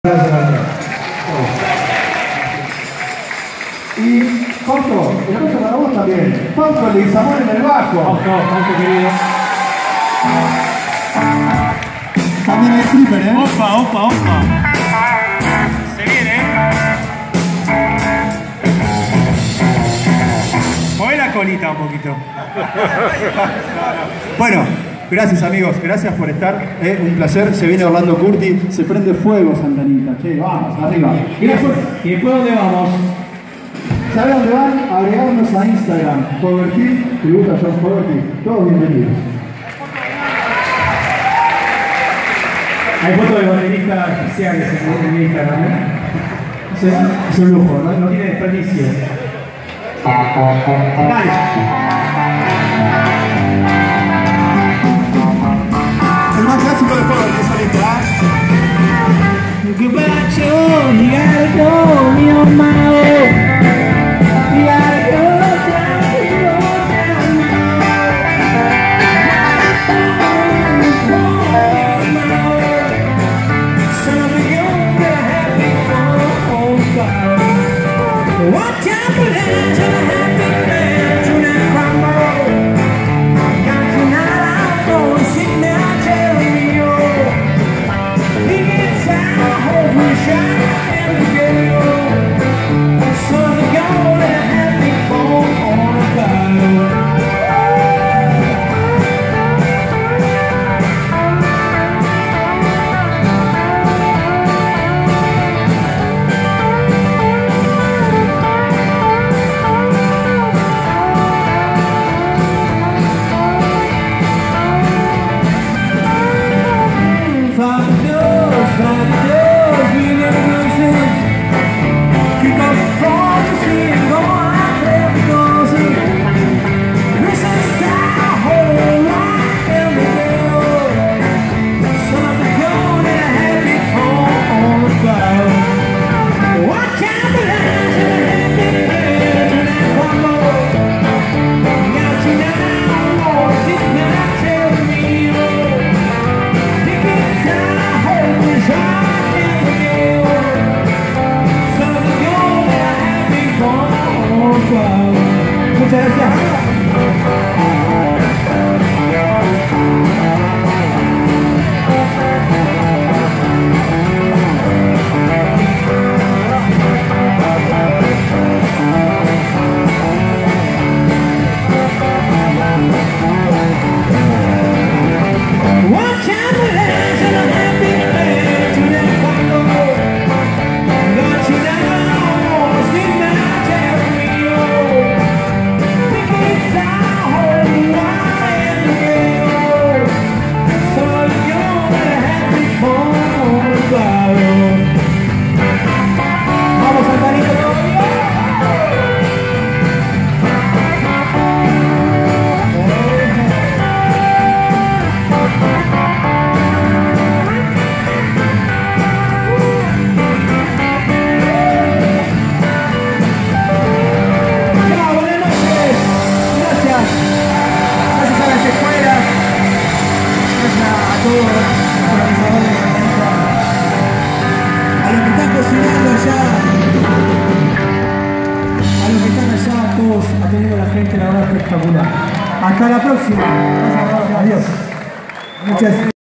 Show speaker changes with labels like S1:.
S1: Y Fausto, el aplauso para vos también. Fausto Leguizamón en el bajo.
S2: Fausto querido.
S1: También el stripper, ¿eh?
S2: Opa. Se viene. Mueve la colita un poquito.
S1: Bueno, gracias amigos, gracias por estar. Un placer. Se viene Orlando Curti. Se prende fuego Santanita. Che, vamos, arriba.
S2: ¿Y después dónde vamos?
S1: ¿Saben dónde van? Agregarnos a Instagram. Fogerty, tributo a John Fogerty. Todos bienvenidos.
S2: Hay fotos de bateristas especiales en Instagram, ¿eh? Es un lujo, no tiene desperdicio. Dale.
S1: El más clásico de Fogerty es ahorita.
S2: Muchas gracias. A los que están cocinando allá, a los que están allá, todos atendiendo a la gente, la verdad espectacular. Hasta la próxima. Adiós. Muchas gracias.